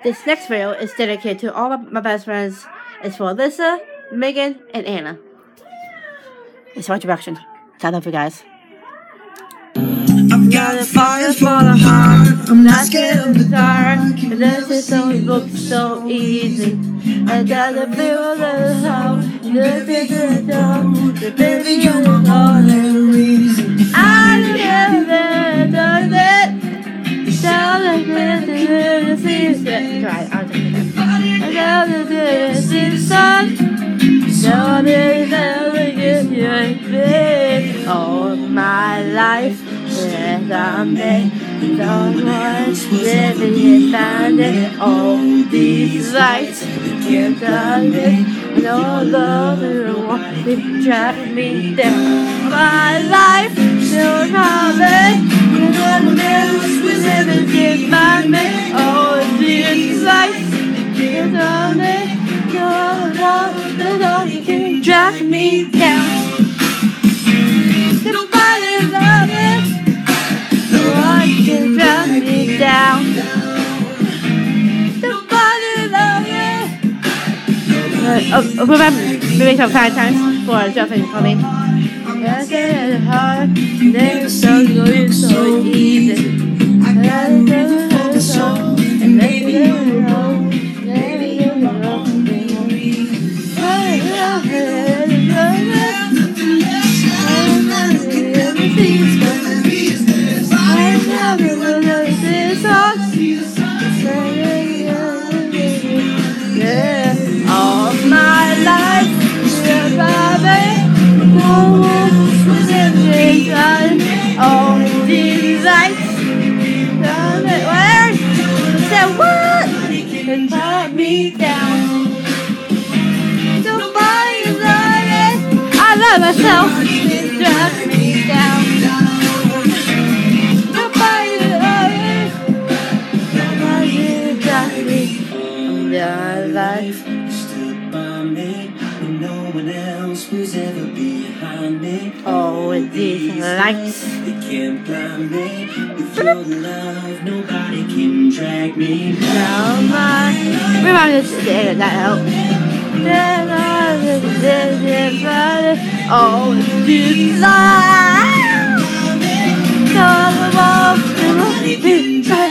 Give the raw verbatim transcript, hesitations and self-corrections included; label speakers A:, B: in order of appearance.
A: This next video is dedicated to all of my best friends. It's for Alyssa, Megan, and Anna. It's my introduction. I love you guys.
B: I've got a fire for the heart. I'm not scared of the dark. And this is so looks so easy. And doesn't feel a little how. Look at the door. The baby, you're the only reason. I never done that. Tell the man to do the season.
A: Try, I'll take it.
B: I tell the this is sun. So there's never give you a bit. All my life. Yes, I'm there. Someone living in standing. All these lights can't done it. No love and want to drag me down. My life still coming. No else will never get by me. All these lights can't done it. No love and want to drag me down. Nobody love it. One can drag me down. Nobody love it.
A: Uh, oh, remember, maybe some kind times for jumping for me.
B: I get it hard. Never so good, so easy. I gotta never have the soul and make it alone. Never you know me. I love it, love it. I love it, everything's gonna be. I never will lose this heart. Yeah, all my life, you're by me. No one was ever done. All these lights, done it. Where? Said what? And brought me down. Nobody's on it. I love myself. It drags me down. Life stood by me when no one else was ever behind me.
A: Oh, with these lights,
B: they can't blind me. With your love, nobody can drag me down. My
A: remember this to edit that out.
B: Oh, this life, nobody can drag